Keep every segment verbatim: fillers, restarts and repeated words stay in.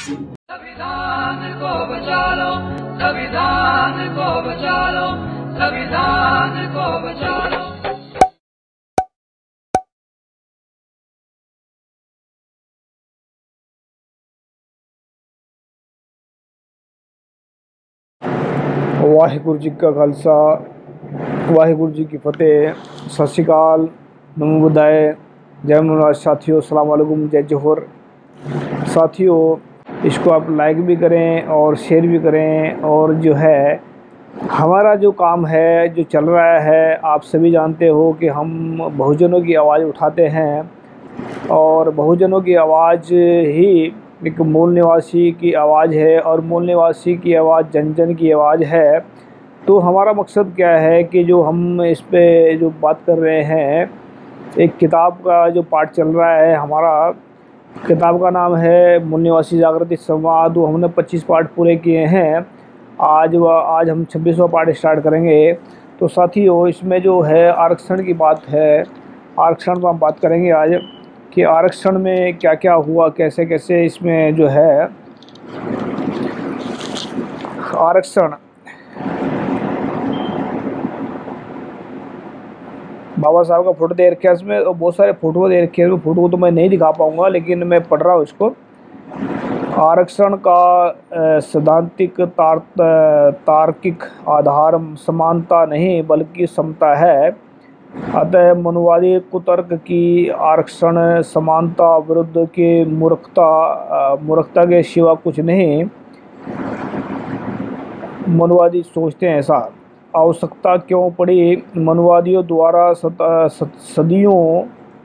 संविधान को बचा लो, संविधान को बचा लो, संविधान को बचा लो। वाहिगुरु जी का खालसा, वाहिगुरु जी की फतेह। सत श्री अकाल, नमो बुद्धाय, जय मनोराज साथियों, अस्सलाम वालेकुम, जय जोहर। साथियों, इसको आप लाइक भी करें और शेयर भी करें। और जो है हमारा जो काम है, जो चल रहा है, आप सभी जानते हो कि हम बहुजनों की आवाज़ उठाते हैं और बहुजनों की आवाज़ ही एक मूल निवासी की आवाज़ है और मूल निवासी की आवाज़ जन जन की आवाज़ है। तो हमारा मकसद क्या है कि जो हम इस पे जो बात कर रहे हैं, एक किताब का जो पाठ चल रहा है हमारा, किताब का नाम है मूल निवासी जागृति संवाद। वो हमने पच्चीस पाठ पूरे किए हैं। आज व आज हम छब्बीसवां पाठ स्टार्ट करेंगे। तो साथियों, इसमें जो है आरक्षण की बात है। आरक्षण पर हम बात करेंगे आज कि आरक्षण में क्या क्या हुआ, कैसे कैसे इसमें जो है आरक्षण। बाबा साहब का फोटो दे रखे है इसमें, और बहुत सारे फोटो दे रखे हैं। फोटो को तो मैं नहीं दिखा पाऊंगा, लेकिन मैं पढ़ रहा हूँ इसको। आरक्षण का सैद्धांतिक तार तार्किक आधार समानता नहीं बल्कि समता है। अतः मनुवादी कुतर्क की आरक्षण समानता विरुद्ध के मूर्खता मूर्खता के सिवा कुछ नहीं। मनुवादी सोचते हैं ऐसा। आवश्यकता क्यों पड़ी? मनुवादियों द्वारा सदियों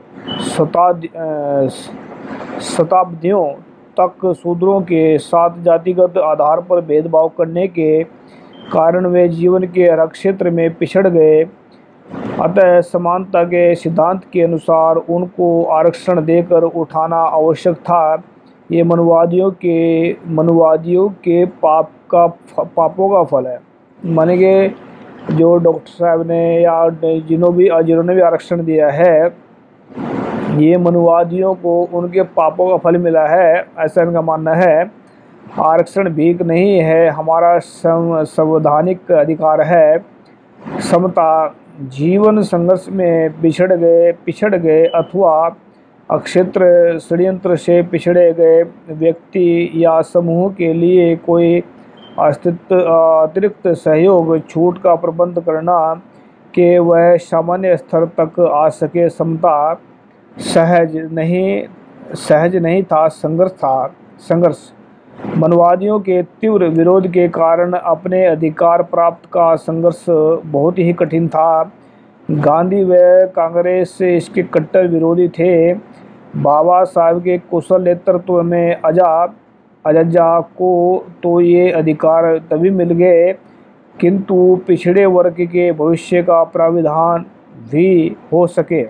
शताब्दियों तक शूद्रों के साथ जातिगत आधार पर भेदभाव करने के कारण वे जीवन के हर क्षेत्र में पिछड़ गए। अतः समानता के सिद्धांत के अनुसार उनको आरक्षण देकर उठाना आवश्यक था। ये मनुवादियों के मनुवादियों के पाप का पापों का फल है। माने कि जो डॉक्टर साहब ने या जिन्हों भी जिन्होंने भी आरक्षण दिया है, ये मनुवादियों को उनके पापों का फल मिला है, ऐसा इनका मानना है। आरक्षण भीख नहीं है, हमारा संवैधानिक अधिकार है। समता, जीवन संघर्ष में बिछड़ गए पिछड़ गए अथवा अक्षेत्र षड्यंत्र से पिछड़े गए व्यक्ति या समूह के लिए कोई अस्तित्व अतिरिक्त सहयोग छूट का प्रबंध करना कि वह सामान्य स्तर तक आ सके। समता सहज नहीं सहज नहीं था, संघर्ष था संघर्ष मनुवादियों के तीव्र विरोध के कारण अपने अधिकार प्राप्त का संघर्ष बहुत ही कठिन था। गांधी व कांग्रेस इसके कट्टर विरोधी थे। बाबा साहब के कुशल नेतृत्व में आजाद अजजा को तो ये अधिकार तभी मिल गए, किंतु पिछड़े वर्ग के भविष्य का प्राविधान भी हो सके।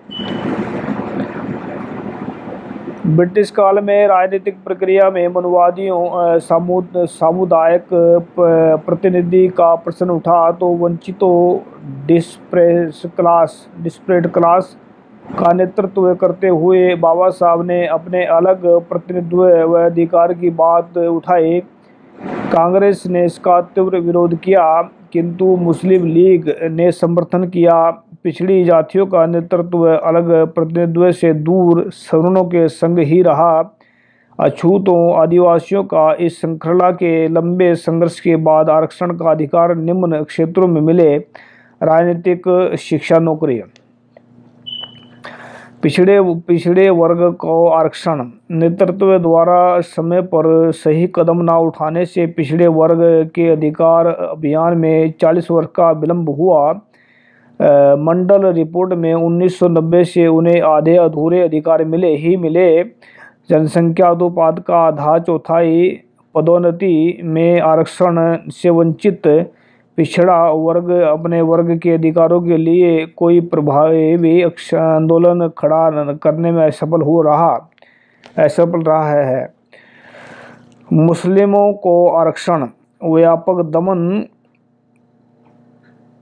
ब्रिटिश काल में राजनीतिक प्रक्रिया में मनुवादियों सामुदायिक प्रतिनिधि का प्रश्न उठा तो वंचितों डिस्प्रेस क्लास डिस्प्रेड क्लास का नेतृत्व करते हुए बाबा साहब ने अपने अलग प्रतिनिधित्व व अधिकार की बात उठाई। कांग्रेस ने इसका तीव्र विरोध किया, किंतु मुस्लिम लीग ने समर्थन किया। पिछड़ी जातियों का नेतृत्व अलग प्रतिनिधित्व से दूर सवर्णों के संग ही रहा। अछूतों आदिवासियों का इस श्रृंखला के लंबे संघर्ष के बाद आरक्षण का अधिकार निम्न क्षेत्रों में मिले: राजनीतिक, शिक्षा, नौकरी। पिछड़े पिछड़े वर्ग को आरक्षण। नेतृत्व द्वारा समय पर सही कदम न उठाने से पिछड़े वर्ग के अधिकार अभियान में चालीस वर्ष का विलंब हुआ। आ, मंडल रिपोर्ट में उन्नीस सौ नब्बे से उन्हें आधे अधूरे अधिकार मिले ही मिले। जनसंख्या अनुपात का आधा चौथाई पदोन्नति में आरक्षण से वंचित पिछड़ा वर्ग अपने वर्ग के अधिकारों के लिए कोई प्रभावी आंदोलन खड़ा करने में असफल हो रहा असफल रहा है। मुस्लिमों को आरक्षण। व्यापक दमन।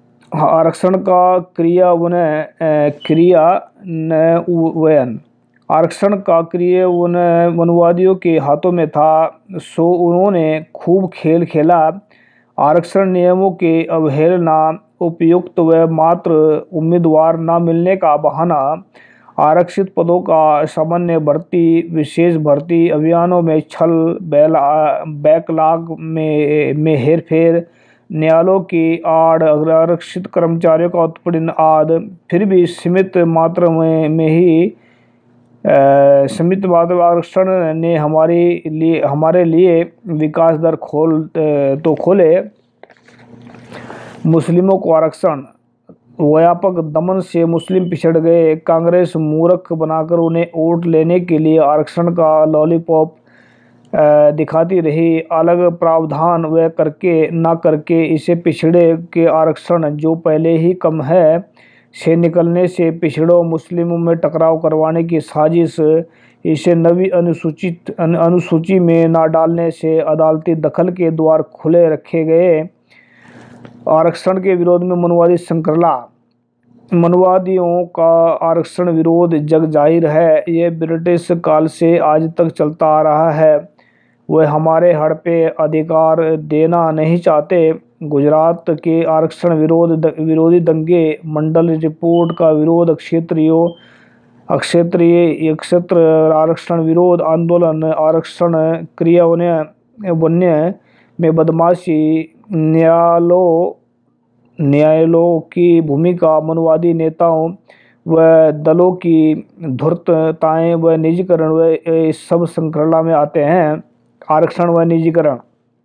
आरक्षण का क्रियान्वयन क्रियान्वयन आरक्षण का क्रिय उन मनुवादियों के हाथों में था, सो उन्होंने खूब खेल खेला। आरक्षण नियमों की अवहेलना, उपयुक्त व मात्र उम्मीदवार न मिलने का बहाना, आरक्षित पदों का सामान्य भर्ती, विशेष भर्ती अभियानों में छल, बैकलॉग में में हेरफेर, न्यायालयों की आड़, आरक्षित कर्मचारियों का उत्पीड़न आदि, फिर भी सीमित मात्रा में, में ही अ, सीमित मात्रा आरक्षण ने हमारे लिए हमारे लिए विकास दर खोल तो खोले। मुस्लिमों को आरक्षण, व्यापक दमन से मुस्लिम पिछड़ गए। कांग्रेस मूर्ख बनाकर उन्हें वोट लेने के लिए आरक्षण का लॉलीपॉप दिखाती रही। अलग प्रावधान व करके ना करके इसे पिछड़े के आरक्षण जो पहले ही कम है से निकलने से पिछड़ों मुस्लिमों में टकराव करवाने की साजिश, इसे नवी अनुसूचित अनुसूची में ना डालने से अदालती दखल के द्वार खुले रखे गए। आरक्षण के विरोध में मनुवादी संकरला, मनुवादियों का आरक्षण विरोध जग जाहिर है। यह ब्रिटिश काल से आज तक चलता आ रहा है। वह हमारे हड़ पे अधिकार देना नहीं चाहते। गुजरात के आरक्षण विरोध विरोधी दंगे, मंडल रिपोर्ट का विरोध, क्षेत्रीयों अक्षेत्रीय क्षेत्र आरक्षण विरोध आंदोलन, आरक्षण क्रियान्वयन बनने में बदमाशी, न्यायालयों न्यायालयों की भूमिका, मनुवादी नेताओं व दलों की धूर्तताएं व निजीकरण व इस सब संकरला में आते हैं। आरक्षण व निजीकरण,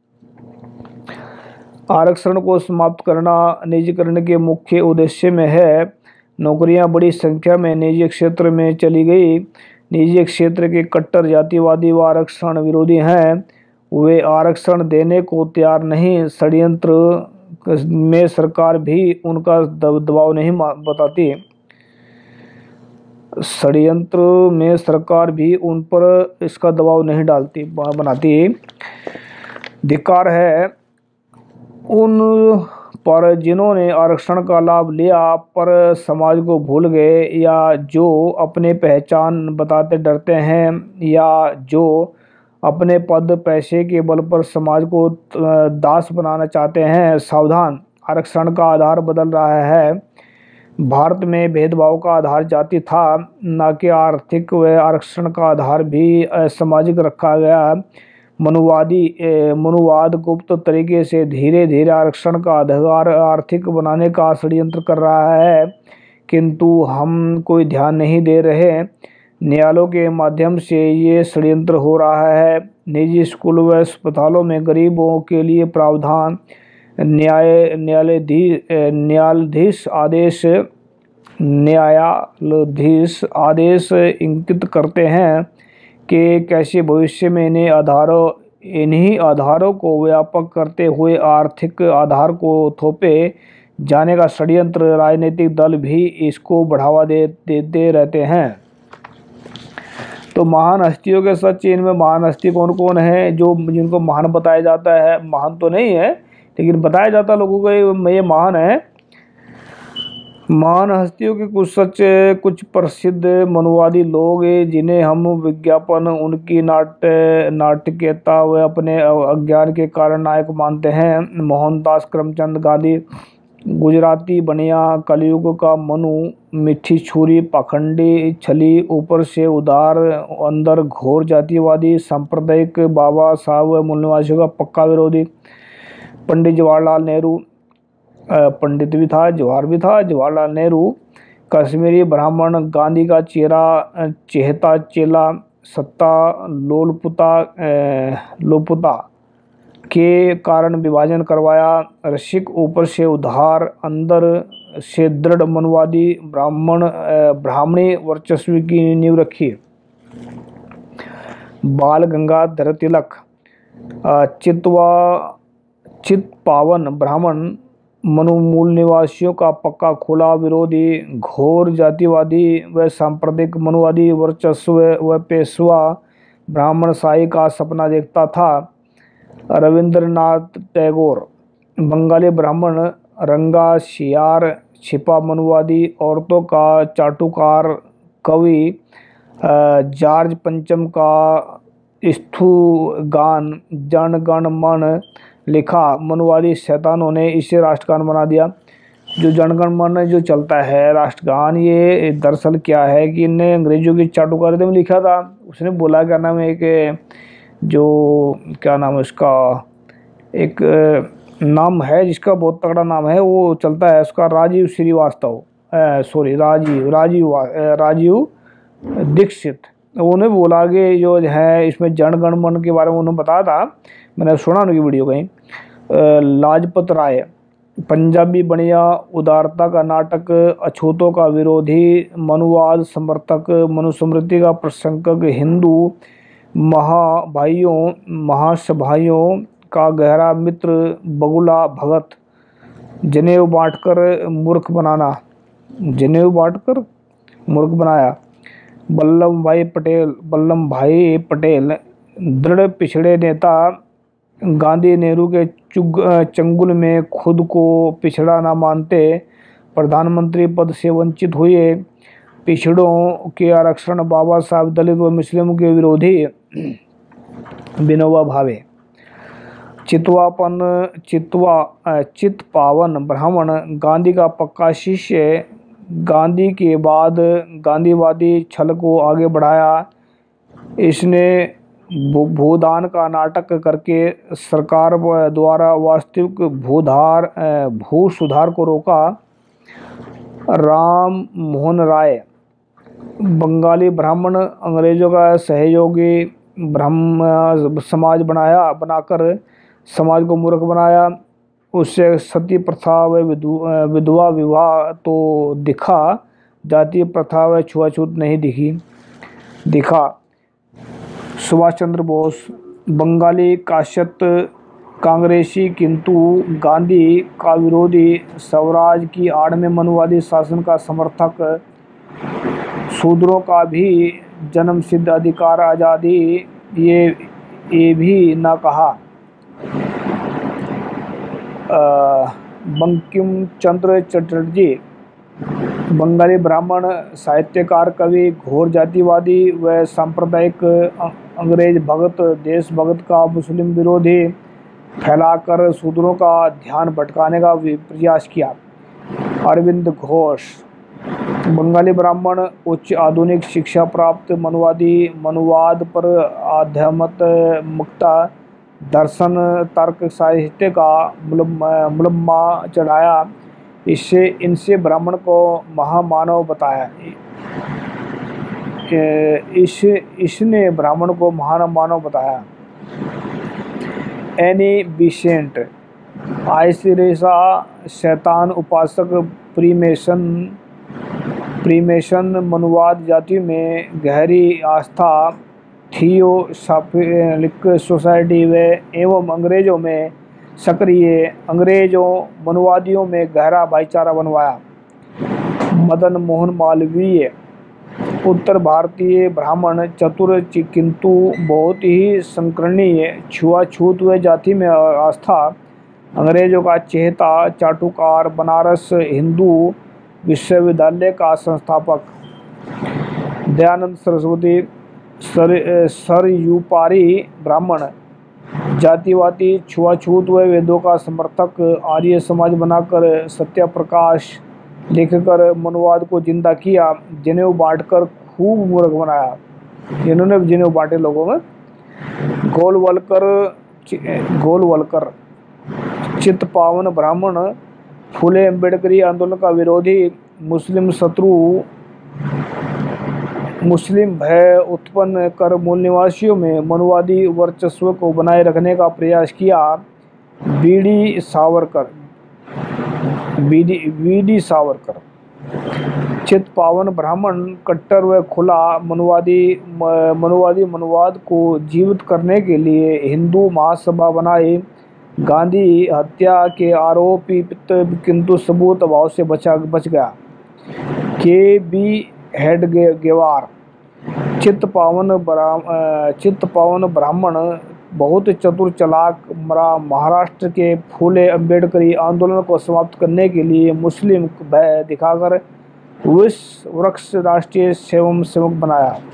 आरक्षण को समाप्त करना निजीकरण के मुख्य उद्देश्य में है। नौकरियां बड़ी संख्या में निजी क्षेत्र में चली गई। निजी क्षेत्र के कट्टर जातिवादी व आरक्षण विरोधी हैं। वे आरक्षण देने को तैयार नहीं। षड्यंत्र में सरकार भी उनका दबाव नहीं बताती षड्यंत्र में सरकार भी उन पर इसका दबाव नहीं डालती बनाती। धिक्कार है उन पर जिन्होंने आरक्षण का लाभ लिया पर समाज को भूल गए, या जो अपने पहचान बताते डरते हैं, या जो अपने पद पैसे के बल पर समाज को दास बनाना चाहते हैं। सावधान, आरक्षण का आधार बदल रहा है। भारत में भेदभाव का आधार जाति था, न कि आर्थिक, व आरक्षण का आधार भी सामाजिक रखा गया। मनुवादी मनुवाद गुप्त तरीके से धीरे धीरे आरक्षण का आधार आर्थिक बनाने का षड्यंत्र कर रहा है, किंतु हम कोई ध्यान नहीं दे रहे। न्यायालयों के माध्यम से ये षड्यंत्र हो रहा है। निजी स्कूल व अस्पतालों में गरीबों के लिए प्रावधान, न्याय न्यायाधीश न्यायाधीश आदेश न्यायाधीश आदेश इंगित करते हैं कि कैसे भविष्य में इन्हें आधारों इन्हीं आधारों को व्यापक करते हुए आर्थिक आधार को थोपे जाने का षड्यंत्र राजनीतिक दल भी इसको बढ़ावा दे देते रहते हैं। तो महान हस्तियों के सच, इनमें महान हस्ती कौन कौन है जो जिनको महान बताया जाता है? महान तो नहीं है, लेकिन बताया जाता लोगों को ये महान है। महान हस्तियों के कुछ सच, कुछ प्रसिद्ध मनुवादी लोग जिन्हें हम विज्ञापन, उनकी नाट्य नाटकीयता व अपने अज्ञान के कारण नायक मानते हैं। मोहनदास करमचंद गांधी, गुजराती बनिया, कलयुग का मनु, मिठी छुरी, पाखंडी, छली, ऊपर से उदार, अंदर घोर जातिवादी, सांप्रदायिक, बाबा साहब व मूल निवासियों का पक्का विरोधी। पंडित जवाहरलाल नेहरू, पंडित भी था, जवाहर भी था, जवाहरलाल नेहरू, कश्मीरी ब्राह्मण, गांधी का चेहरा चेहता चेला, सत्ता लोलपुता लोपुता के कारण विभाजन करवाया। रसिक, ऊपर से उदार, अंदर से दृढ़, मनुवादी, ब्राह्मण ब्राह्मणी वर्चस्व की नींव रखी। बाल गंगाधर तिलक, चितवा चितपावन ब्राह्मण, मनु मूल निवासियों का पक्का खुला विरोधी, घोर जातिवादी व सांप्रदायिक मनुवादी, वर्चस्व व पेशवा ब्राह्मण शाही का सपना देखता था। रविंद्रनाथ टैगोर, बंगाली ब्राह्मण, रंगा शियार, छिपा मनुवादी, औरतों का चाटुकार कवि, जॉर्ज पंचम का स्थूगान जन गण मन लिखा। मनुवादी शैतानों ने इसे राष्ट्रगान बना दिया। जो जनगण मन जो चलता है राष्ट्रगान, ये दरअसल क्या है कि इनने अंग्रेजों की चाटुकारिता में लिखा था। उसने बोला क्या नाम है, एक जो क्या नाम है उसका, एक नाम है जिसका बहुत तगड़ा नाम है, वो चलता है उसका राजीव श्रीवास्तव, सॉरी राजीव राजीव राजीव दीक्षित। उन्होंने बोला कि जो है इसमें जनगण मन के बारे में उन्होंने बताया था, मैंने सुना उनकी वीडियो कहीं। लाजपत राय पंजाबी बनिया उदारता का नाटक, अछूतों का विरोधी, मनुवाद समर्थक, मनुस्मृति का प्रशंसक, हिंदू महाभाइयों महासभाइयों का गहरा मित्र, बगुला भगत, जनेऊ बांटकर मूर्ख बनाना जनेऊ बांटकर मूर्ख बनाया, वल्लभ भाई पटेल वल्लभ भाई पटेल दृढ़ पिछड़े नेता, गांधी नेहरू के चुग चंगुल में खुद को पिछड़ा ना मानते, प्रधानमंत्री पद से वंचित हुए, पिछड़ों के आरक्षण, बाबा साहब दलित व मुस्लिम के विरोधी, विनोबा भावे, चितवापन चितवा चितपावन ब्राह्मण, गांधी का पक्का शिष्य, गांधी के बाद गांधीवादी छल को आगे बढ़ाया। इसने भूदान का नाटक करके सरकार द्वारा वास्तविक भूधार भू सुधार को रोका। राम मोहन राय बंगाली ब्राह्मण, अंग्रेजों का सहयोगी, ब्राह्मण समाज बनाया बनाकर समाज को मूर्ख बनाया। उससे सती प्रथा व विधवा विवाह तो दिखा, जातीय प्रथा व छुआछूत नहीं दिखी दिखा सुभाष चंद्र बोस बंगाली काश्यत कांग्रेसी किंतु गांधी का विरोधी, स्वराज की आड़ में मनुवादी शासन का समर्थक, शूद्रों का भी जन्म सिद्ध अधिकार आज़ादी ये ये भी ना कहा। बंकिम चंद्र चटर्जी बंगाली ब्राह्मण, साहित्यकार, कवि, घोर जातिवादी व सांप्रदायिक अंग्रेज भगत, देशभक्त का मुस्लिम विरोधी, फैलाकर शूद्रों का ध्यान भटकाने का प्रयास किया। अरविंद घोष बंगाली ब्राह्मण, उच्च आधुनिक शिक्षा प्राप्त, मनुवादी, मनुवाद पर आध्यात्मिकता, दर्शन, तर्क, साहित्य का मुलम्मा चढ़ाया। इससे इनसे ब्राह्मण को महामानव बताया। इस इसने ब्राह्मण को महामानव बताया। एनी बिसेंट आइसरेसा शैतान उपासक, प्रीमेसन प्रीमेसन मनुवाद जाति में गहरी आस्था, थियोसॉफिक सोसाइटी व एवं अंग्रेजों में सक्रिय, अंग्रेजों मनुवादियों में गहरा भाईचारा बनवाया। मदन मोहन मालवीय उत्तर भारतीय ब्राह्मण, चतुर किंतु बहुत ही संकीर्णीय, छुआछूत व जाति में आस्था, अंग्रेजों का चहेता, चाटुकार, बनारस हिंदू विश्वविद्यालय का संस्थापक। दयानंद सरस्वती सर सरयूपारी ब्राह्मण, जातिवादी, छुआछूत व वेदों का समर्थक, आर्य समाज बनाकर सत्याप्रकाश लिखकर मनुवाद को जिंदा किया। जनेऊ बांटकर खूब मूर्ख बनाया। इन्होंने जनेऊ बांटे लोगों में। गोलवलकर गोलवलकर चितपावन ब्राह्मण, फूले अम्बेडकरी आंदोलन का विरोधी, मुस्लिम शत्रु, मुस्लिम भय उत्पन्न कर मूल निवासियों में मनुवादी वर्चस्व को बनाए रखने का प्रयास किया। B D Savarkar B D B D Savarkar Chitpavan Brahmin, कट्टर व खुला मनुवादी मनुवादी मनुवाद को जीवित करने के लिए हिंदू महासभा बनाई। गांधी हत्या के आरोपी किंतु सबूत अभाव से बचा बच गया। के बी हेडगेवार चितपावन ब्राह्मण चितपावन ब्राह्मण, बहुत चतुर चालाक, महाराष्ट्र के फूले अम्बेडकरी आंदोलन को समाप्त करने के लिए मुस्लिम भय दिखाकर विश्व वृक्ष राष्ट्रीय स्वयं सेवक बनाया।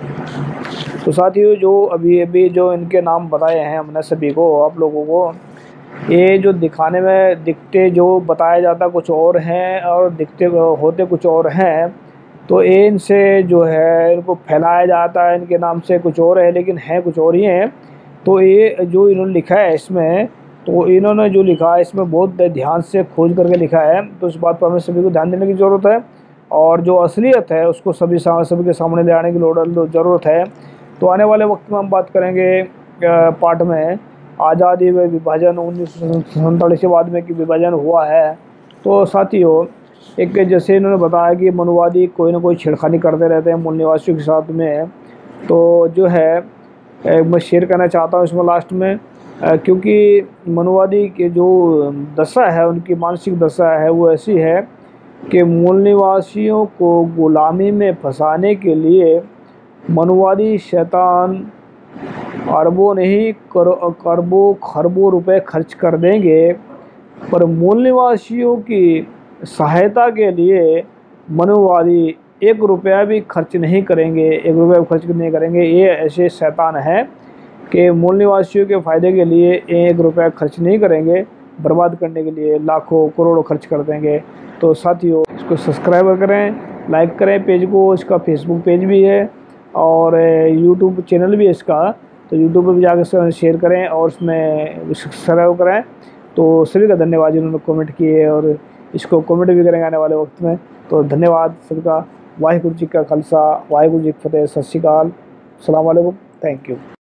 तो साथियों, जो अभी अभी जो इनके नाम बताए हैं हमने सभी को, आप लोगों को, ये जो दिखाने में दिखते जो बताया जाता कुछ और हैं और दिखते होते कुछ और हैं। तो ये इनसे जो है इनको फैलाया जाता है, इनके नाम से कुछ और है लेकिन है कुछ और ही हैं। तो ये जो इन्होंने लिखा है इसमें, तो इन्होंने जो लिखा है इसमें बहुत ध्यान से खोज करके लिखा है, तो इस बात पर हमें सभी को ध्यान देने की ज़रूरत है। और जो असलियत है उसको सभी सभी के सामने ले आने की ज़रूरत है। तो आने वाले वक्त में हम बात करेंगे पार्ट में आज़ादी व विभाजन, उन्नीस सौ सैंतालीस के बाद में कि विभाजन हुआ है। तो साथियों, एक जैसे इन्होंने बताया कि मनुवादी कोई ना कोई छेड़खानी करते रहते हैं मूल निवासियों के साथ में। तो जो है मैं शेयर करना चाहता हूँ इसमें लास्ट में, क्योंकि मनुवादी के जो दशा है, उनकी मानसिक दशा है, वो ऐसी है कि मूल निवासियों को गुलामी में फंसाने के लिए मनुवादी शैतान अरबों नहीं करोड़ों खरबों रुपए खर्च कर देंगे, पर मूल निवासियों की सहायता के लिए मनुवादी एक रुपया भी खर्च नहीं करेंगे, एक रुपया भी खर्च नहीं करेंगे। ये ऐसे शैतान हैं कि मूल निवासियों के फ़ायदे के लिए एक रुपया खर्च नहीं करेंगे, बर्बाद करने के लिए लाखों करोड़ों खर्च कर देंगे। तो साथियों, इसको सब्सक्राइब करें, लाइक करें पेज को। इसका फेसबुक पेज भी है और यूट्यूब चैनल भी है इसका, तो यूट्यूब पर भी जाकर शेयर करें और उसमें सब्सक्राइब करें। तो सभी का धन्यवाद जिन्होंने कमेंट किए और इसको कमेंट भी करेंगे आने वाले वक्त में। तो धन्यवाद सबका। वाहिगुरु जी का खालसा, वाहिगुरु जी की फतेह। सत श्री अकाल, अस्सलाम वालेकुम, थैंक यू।